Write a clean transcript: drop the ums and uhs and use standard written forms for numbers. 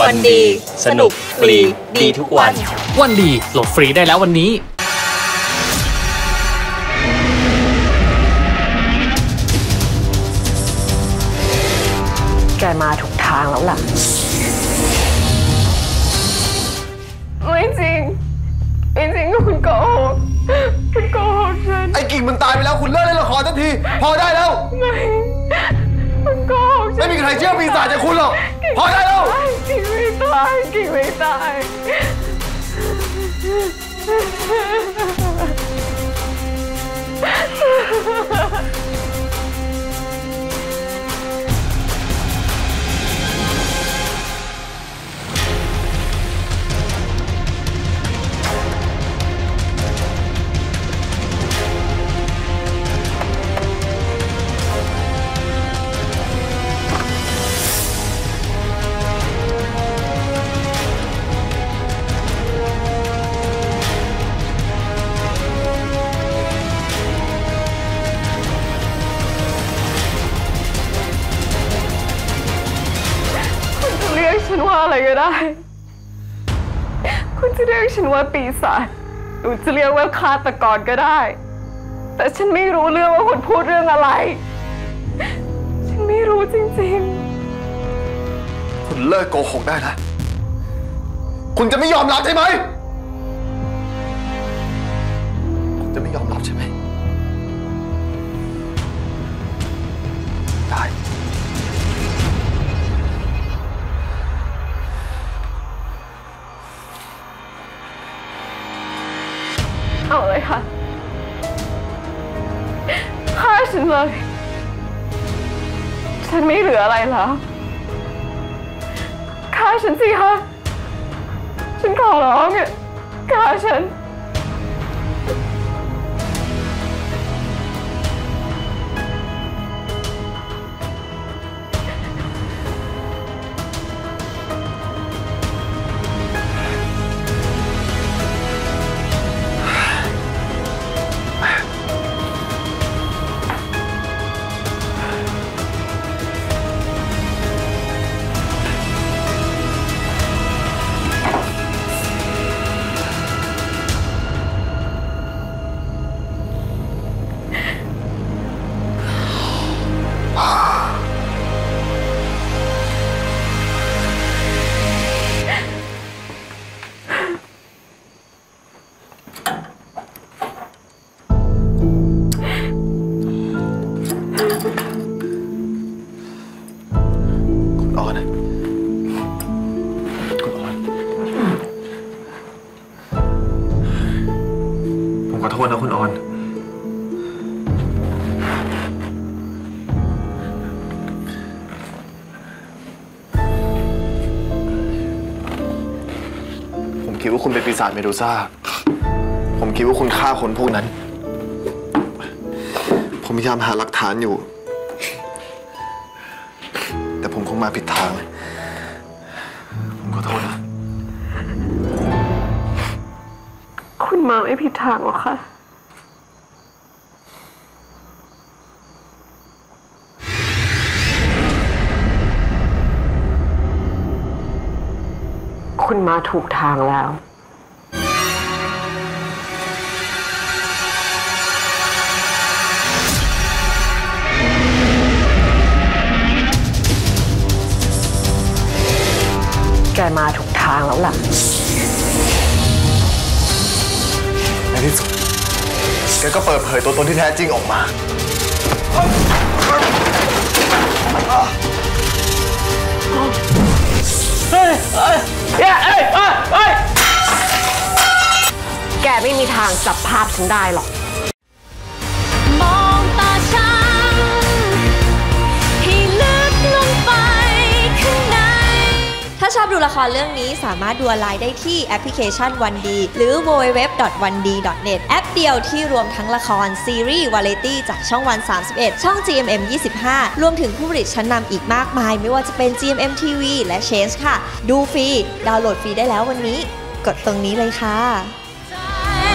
วันดีสนุกฟรีดีทุกวันวันดีโหลดฟรีได้แล้ววันนี้แกมาถูกทางแล้วล่ะไม่จริงก็คุณโกหกฉันไอ้กิ่งมันตายไปแล้วคุณเลิกเล่นละครทันทีพอได้แล้วไม่คุณโกหกไม่มีใครเชื่อปีศาจจากคุณหรอกพอได้แล้วกิ่งไม่ตายฉันว่าอะไรก็ได้คุณจะเรียกฉันว่าปีศาจหรือจะเรียกว่าฆาตกรก็ได้แต่ฉันไม่รู้เรื่องว่าคุณพูดเรื่องอะไรฉันไม่รู้จริงๆคุณเลิกโกหกได้นะคุณจะไม่ยอมรับใช่ไหมคุณจะไม่ยอมรับใช่ไหมได้เอาเลยค่ะฆ่าฉันเลยฉันไม่เหลืออะไรแล้วฆ่าฉันสิคะฉันขอร้องอ่ะฆ่าฉันขอโทษนะคุณออนผมคิดว่าคุณเป็นปีศาจเมดูซ่าผมคิดว่าคุณฆ่าคนพวกนั้นผมพยายามหาหลักฐานอยู่แต่ผมคงมาผิดทางผมขอโทษนะคุณมาไม่ผิดทางหรอกค่ะคุณมาถูกทางแล้วแกมาถูกทางแล้วล่ะในที่สุดแกก็เปิดเผยตัวตนที่แท้จริงออกมาแกไม่มีทางจับภาพฉันได้หรอกมองตาฉันให้ลึกลงไปข้างในถ้าชอบดูละครเรื่องนี้สามารถดูออนไลน์ได้ที่แอปพลิเคชันวันดีหรือ www.1d.net แอปเดียวที่รวมทั้งละครซีรีส์วาไรตี้จากช่องวัน31ช่อง GMM 25รวมถึงผู้ผลิตชั้นนำอีกมากมายไม่ว่าจะเป็น GMM TV และ Change ค่ะดูฟรีดาวน์โหลดฟรีได้แล้ววันนี้กดตรงนี้เลยค่ะ